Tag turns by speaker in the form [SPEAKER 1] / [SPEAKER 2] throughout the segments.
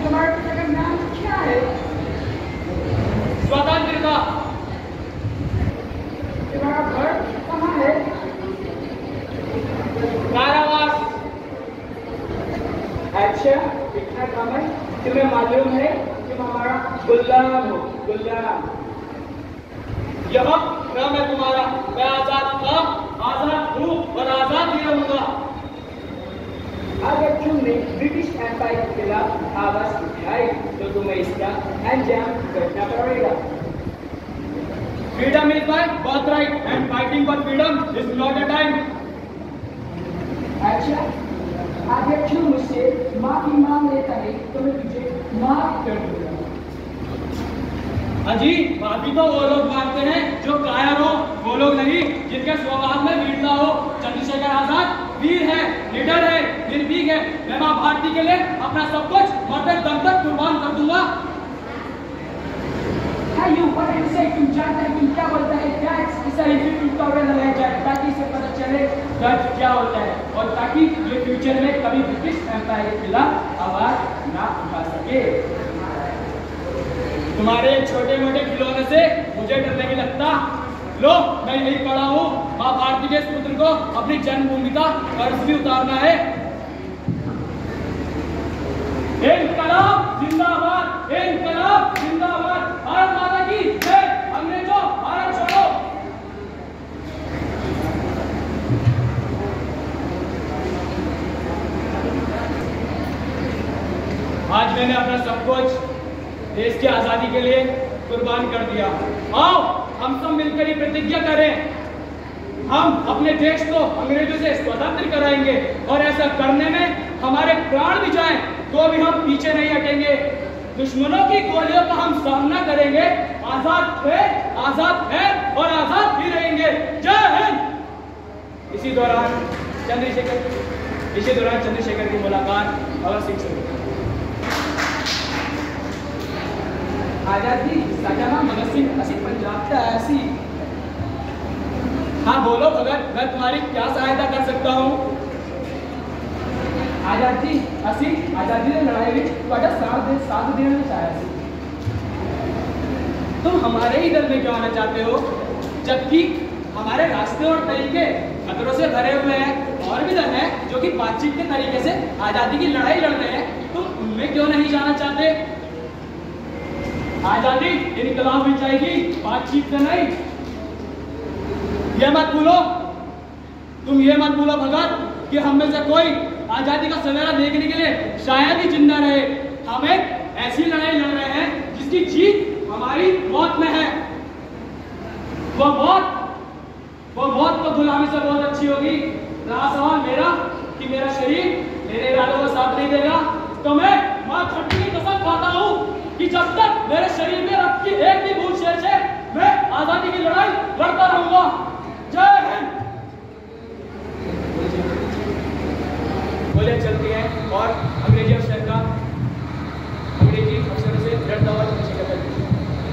[SPEAKER 1] तुम्हारे पिता का नाम क्या है?
[SPEAKER 2] स्वतंत्रता।
[SPEAKER 1] तुम्हारा घर कहाँ है?
[SPEAKER 2] कारावास।
[SPEAKER 1] अच्छा, इतना कम है। तुम्हें मालूम है कि हमारा गुलाम हो, गुलाम।
[SPEAKER 2] यह नाम है तुम्हारा। मैं आजाद था, आजाद हूँ और आजाद ही रहूंगा।
[SPEAKER 1] अगर तुमने ब्रिटिश एम्पायर के खिलाफ आवाज उठाई तो तुम्हें इसका अंजाम करना पड़ेगा।
[SPEAKER 2] Freedom is my birthright and fighting for freedom is not a time.
[SPEAKER 1] अच्छा, अगर तू मुझसे माफी मांग लेता है तो मैं तुझे माफ कर दूंगा।
[SPEAKER 2] अजी, माफी तो वो लोग मांगते हैं जो कायर हो, वो लोग नहीं जिनके स्वभाव में वीरता हो। चंद्रशेखर आजाद वीर है, लीडर है, निर्भीक है। मैं मां भारती के लिए अपना सब कुछ मरते दम तक कुर्बान कर दूंगा।
[SPEAKER 1] तुम जानते हैं तुम क्या बोलता है? क्या ऐसा इंस्टीट्यूट का ऑर्डर लगाया जाए ताकि इसे पता चले दर्द क्या होता है और ताकि ये फ्यूचर में कभी ब्रिटिश एम्पायर के खिलाफ आवाज ना उठा सके।
[SPEAKER 2] तुम्हारे छोटे मोटे खिलौने से मुझे डर नहीं लगता। लो, मैं यही पढ़ा हूँ, मां भारती के इस पुत्र को अपनी जन्मभूमि का कर्ज भी उतारना है। इनकलाब जिंदाबाद, इनकलाब जिंदाबाद, भारत माता की जय, अंग्रेजों भारत छोड़ो। आज मैंने अपना सब कुछ देश की आजादी के लिए कुर्बान कर दिया। आओ हम सब मिलकर ही प्रतिज्ञा करें, हम अपने देश को अंग्रेजों से स्वतंत्र कराएंगे और ऐसा करने में हमारे प्राण भी जाएं तो भी हम पीछे नहीं हटेंगे। दुश्मनों की गोलियों का हम सामना करेंगे। आजाद थे, आजाद है और आजाद भी रहेंगे। जय हिंद। इसी दौरान चंद्रशेखर की मुलाकात भगत सिंह से हुई।
[SPEAKER 1] आजादी साझा नाम भगत सिंह, असि पंजाब का ऐसी।
[SPEAKER 2] हाँ बोलो भगत, मैं तुम्हारी क्या सहायता कर सकता हूँ?
[SPEAKER 1] आजादी असी आजादी ने लड़ाई में ਤੁਹਾਡਾ साथ देना चाहा सी।
[SPEAKER 2] तुम हमारे ही दल में क्यों आना चाहते हो, जबकि हमारे रास्ते और तरीके खतरों से भरे हुए हैं? और भी दल हैं जो कि बातचीत के तरीके से आजादी की लड़ाई लड़ रहे हैं, तुम उनमें क्यों नहीं जाना चाहते? आजादी इनकलाब में जाएगी, बातचीत से नहीं। ये मत भूलो, तुम ये मत भूलो भगत कि हम में से कोई आजादी का सवेरा देखने के लिए शायद ही जिंदा रहे। हम एक ऐसी लड़ाई लड़ रहे हैं जिसकी जीत हमारी मौत में है। वो मौत तो गुलामी से बहुत अच्छी होगी। रहा सवाल मेरा कि मेरा शरीर मेरे इरादों का साथ नहीं देगा तो मैं मां छठी की कसम खाता हूँ कि जब तक मेरे शरीर में रक्त की एक भी बूंद शेष है मैं आजादी की लड़ाई लड़ता रहूंगा। जय हिंद। गोलियां चलती हैं और अंग्रेजी अफसरों से लड़ता हुआ चंद्रशेखर करते हैं।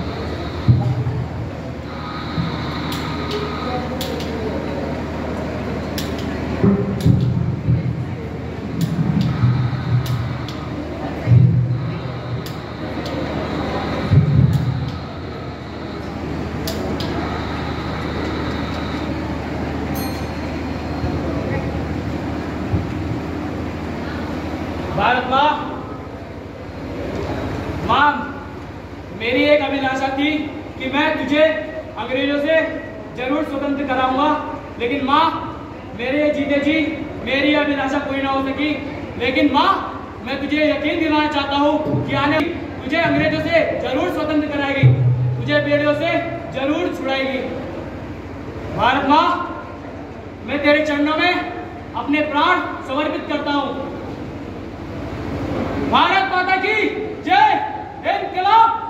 [SPEAKER 2] भारत मां, मेरी एक अभिलाषा थी कि मैं तुझे अंग्रेजों से जरूर स्वतंत्र कराऊंगा, लेकिन मां मेरे जीते जी मेरी अभिलाषा पूरी ना हो सकी। लेकिन मां, मैं तुझे यकीन दिलाना चाहता हूँ कि आने तुझे अंग्रेजों से जरूर स्वतंत्र कराएगी, तुझे बेड़ियों से जरूर छुड़ाएगी। भारत मां, मैं तेरे चरणों में अपने प्राण समर्पित करता हूँ। भारत माता की जय। इनकलाब